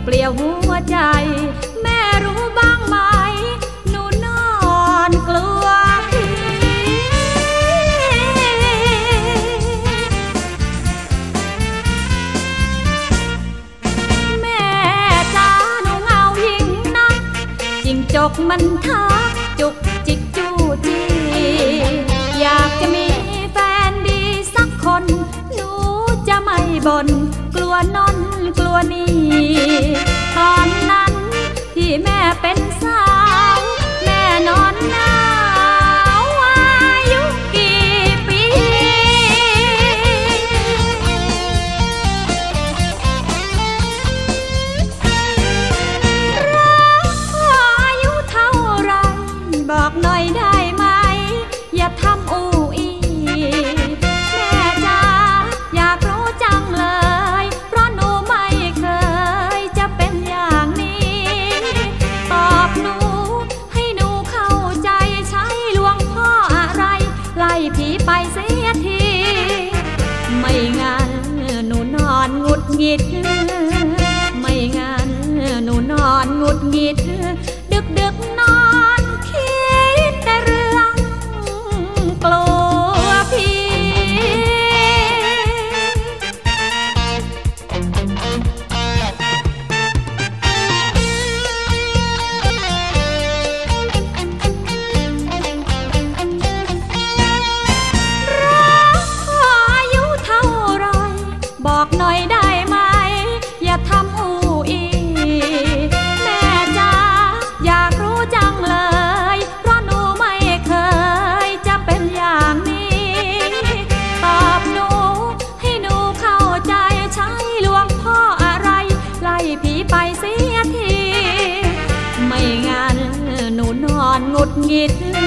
เปลี่ยวหัวใจแม่รู้บ้างไหมหนูนอนกลัวผีแม่จ๋าหนูเหงายิ่งนักจิ้งจกมันทักจุกจิกจู้จี้อยากจะมีแฟนดีสักคนหนูจะไม่บ่นกลัวนอนกลัวนี่ตอนนั้นที่แม่เป็นสาวแม่นอนหนาวอายุกี่ปีรักพ่ออายุเท่าไรบอกหน่อยได้ไหมอย่าทำอูอีแม่จ๋าอยากรู้จังเลยเพราะหนูไม่เคยจะเป็นอย่างนี้ตอบหนูให้หนูเข้าใจใช้ลวงพ่ออะไรไล่ผีไปเสียทีไม่งั้นหนูนอนหงุดหงิดไม่งั้นหนูนอนหงุดหงิดดึกนอนคิดแต่เรื่องกลัวผีอายุเท่าไรบอกหน่อยได้ไหมอย่าทำอูอีแม่จ๋าอยากรู้จังเลยเพราะหนูไม่เคยจะเป็นอย่างนี้ตอบหนูให้หนูเข้าใจใช้ลวงพ่ออะไรไล่ผีไปเสียทีไม่งั้นหนูนอนหงุดหงิด